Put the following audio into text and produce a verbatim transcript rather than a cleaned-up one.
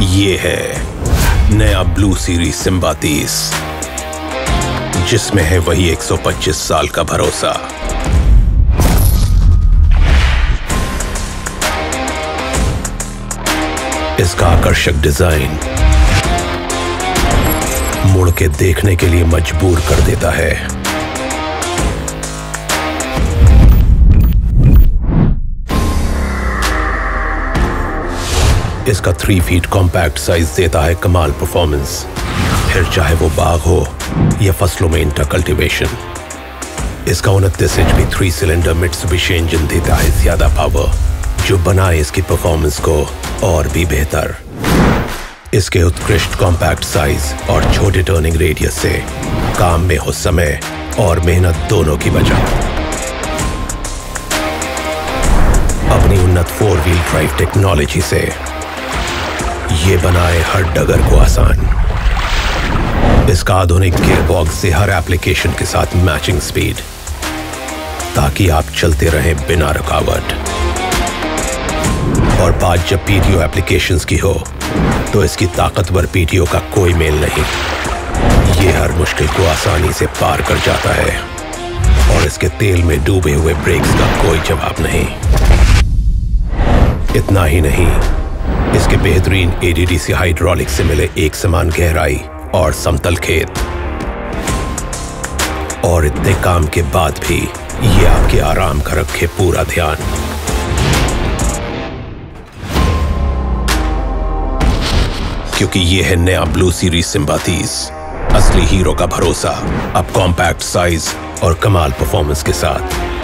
ये है नया ब्लू सीरीज सिम्बा तीस, जिसमें है वही एक सौ पच्चीस साल का भरोसा। इसका आकर्षक डिजाइन मुड़ के देखने के लिए मजबूर कर देता है। इसका थ्री फीट कॉम्पैक्ट साइज देता है कमाल परफॉर्मेंस, फिर चाहे वो बाग हो या फसलों में इंटर कल्टीवेशन। इसका उनतीस H P three cylinder Mitsubishi engine देता है ज्यादा पावर, जो बनाए इसकी परफॉर्मेंस को और भी बेहतर। इसके उत्कृष्ट कॉम्पैक्ट साइज और छोटे टर्निंग रेडियस से काम में हो समय और मेहनत दोनों की बचत। अपनी उन्नत फोर व्हील ड्राइव टेक्नोलॉजी से ये बनाए हर डगर को आसान। इसका आधुनिक गियरबॉक्स से हर एप्लीकेशन के साथ मैचिंग स्पीड, ताकि आप चलते रहें बिना रुकावट। और बात जब पीटीओ एप्लीकेशंस की हो, तो इसकी ताकतवर पीटीओ का कोई मेल नहीं। ये हर मुश्किल को आसानी से पार कर जाता है, और इसके तेल में डूबे हुए ब्रेक्स का कोई जवाब नहीं। इतना ही नहीं, इसके बेहतरीन एडीडीसी हाइड्रोलिक से मिले एक समान गहराई और समतल खेत। और इतने काम के बाद भी ये आपके आराम का रखे पूरा ध्यान। क्योंकि ये है नया ब्लू सीरीज सिम्बा तीस, असली हीरो का भरोसा, अब कॉम्पैक्ट साइज और कमाल परफॉर्मेंस के साथ।